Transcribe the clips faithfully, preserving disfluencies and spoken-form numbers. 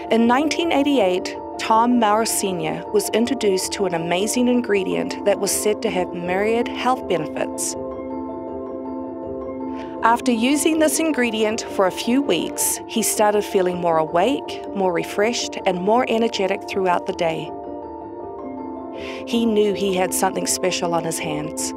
In nineteen eighty-eight, Tom Maurer Senior was introduced to an amazing ingredient that was said to have myriad health benefits. After using this ingredient for a few weeks, he started feeling more awake, more refreshed, and more energetic throughout the day. He knew he had something special on his hands.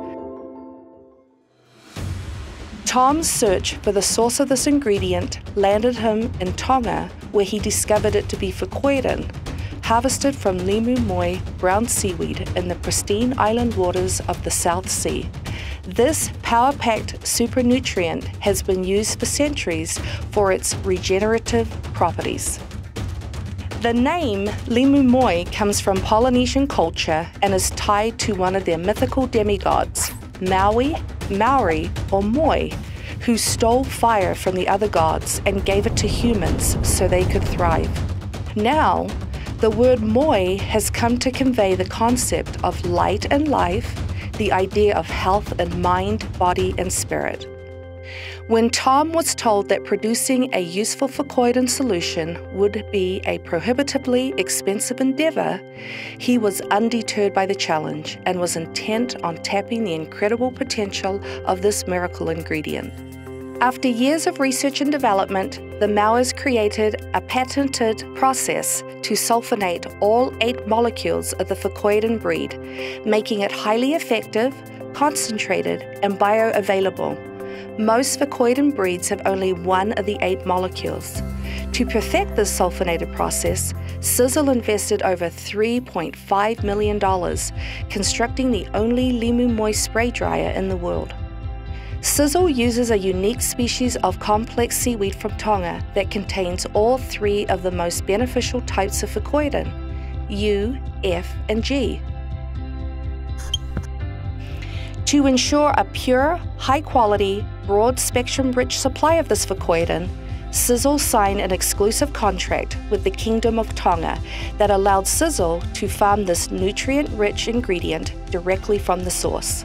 Tom's search for the source of this ingredient landed him in Tonga, where he discovered it to be fukoidan, harvested from limu moi brown seaweed in the pristine island waters of the South Sea. This power-packed supernutrient has been used for centuries for its regenerative properties. The name limu moi comes from Polynesian culture and is tied to one of their mythical demigods, Maui, Maori, or Moi, who stole fire from the other gods and gave it to humans so they could thrive. Now, the word moi has come to convey the concept of light and life, the idea of health in mind, body, and spirit. When Tom was told that producing a useful fukoidan solution would be a prohibitively expensive endeavor, he was undeterred by the challenge and was intent on tapping the incredible potential of this miracle ingredient. After years of research and development, the Maoris created a patented process to sulfonate all eight molecules of the fukoidan breed, making it highly effective, concentrated, and bioavailable. Most fukoidan breeds have only one of the eight molecules. To perfect this sulfonated process, Sizzle invested over three point five million dollars, constructing the only limu moi spray dryer in the world. Sizzle uses a unique species of complex seaweed from Tonga that contains all three of the most beneficial types of fukoidan, U, F, and G. To ensure a pure, high-quality, broad-spectrum rich supply of this fukoidan, Sizzle signed an exclusive contract with the Kingdom of Tonga that allowed Sizzle to farm this nutrient-rich ingredient directly from the source.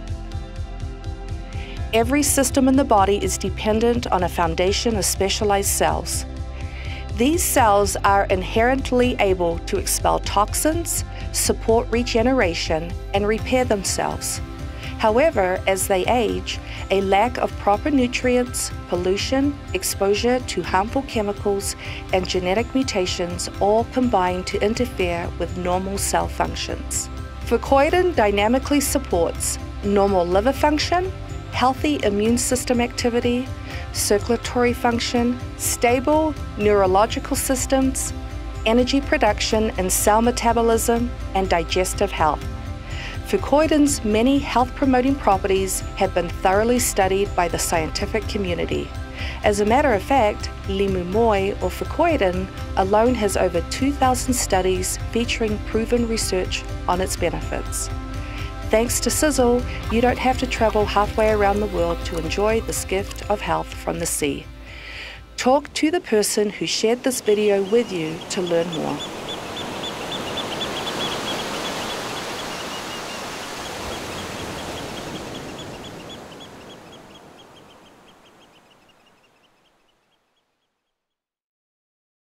Every system in the body is dependent on a foundation of specialized cells. These cells are inherently able to expel toxins, support regeneration, and repair themselves. However, as they age, a lack of proper nutrients, pollution, exposure to harmful chemicals, and genetic mutations all combine to interfere with normal cell functions. Fukoidan dynamically supports normal liver function, healthy immune system activity, circulatory function, stable neurological systems, energy production and cell metabolism, and digestive health. Fukoidan's many health-promoting properties have been thoroughly studied by the scientific community. As a matter of fact, limu moi or fukoidan alone has over two thousand studies featuring proven research on its benefits. Thanks to Sizzle, you don't have to travel halfway around the world to enjoy this gift of health from the sea. Talk to the person who shared this video with you to learn more.